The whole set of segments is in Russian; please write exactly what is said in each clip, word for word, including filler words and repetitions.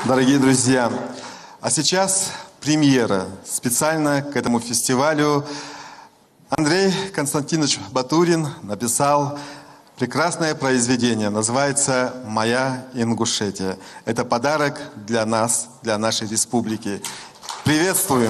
Дорогие друзья, а сейчас премьера. Специально к этому фестивалю Андрей Константинович Батурин написал прекрасное произведение. Называется «Моя Ингушетия». Это подарок для нас, для нашей республики. Приветствуем!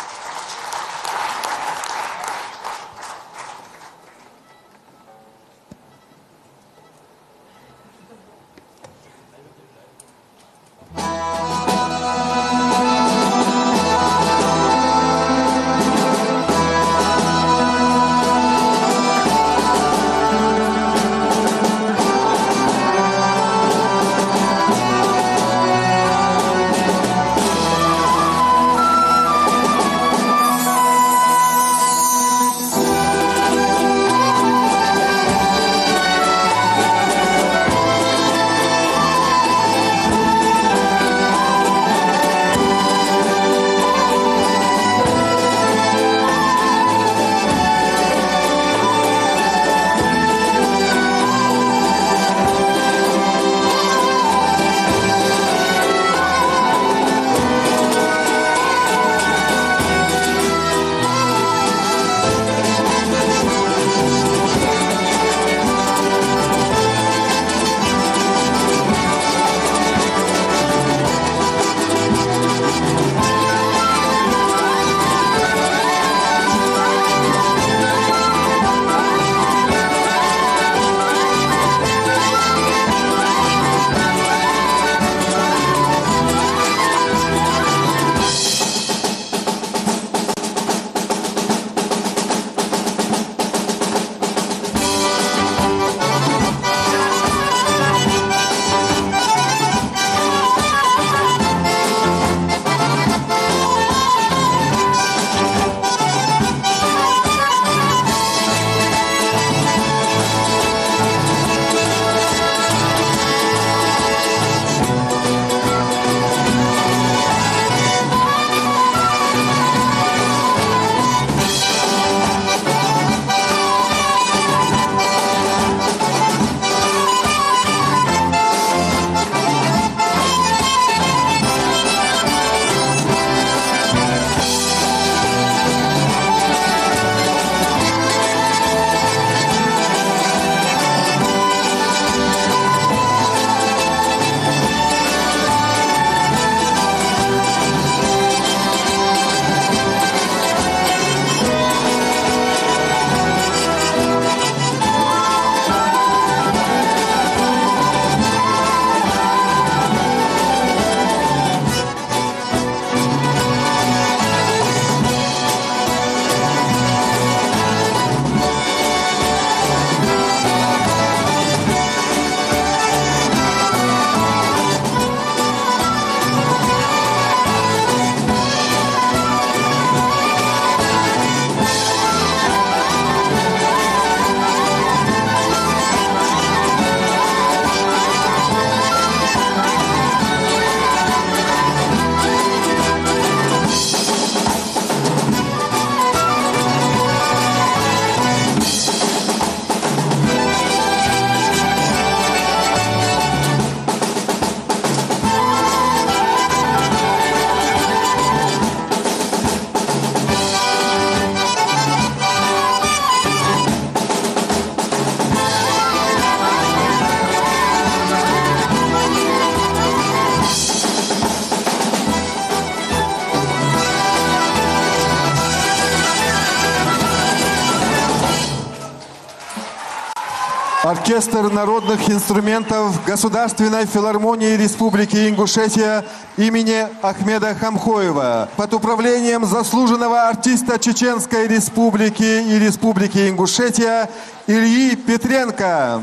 Оркестр народных инструментов Государственной филармонии Республики Ингушетия имени Ахмеда Хамхоева под управлением заслуженного артиста Чеченской Республики и Республики Ингушетия Ильи Петренко.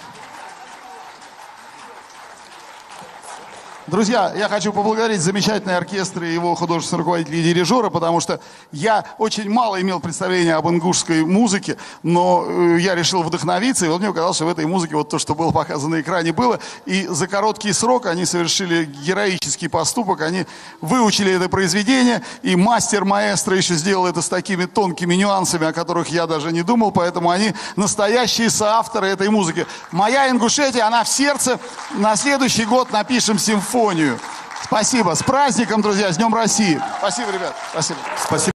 Друзья, я хочу поблагодарить замечательный оркестр и его художественного руководителя и дирижера, потому что я очень мало имел представления об ингушской музыке, но э, я решил вдохновиться, и вот мне показалось, что в этой музыке вот то, что было показано на экране, было. И за короткий срок они совершили героический поступок, они выучили это произведение, и мастер-маэстро еще сделал это с такими тонкими нюансами, о которых я даже не думал, поэтому они настоящие соавторы этой музыки. «Моя Ингушетия», она в сердце. На следующий год напишем симфонию. Спасибо. С праздником, друзья, с Днем России. Спасибо, ребят. Спасибо. Спасибо.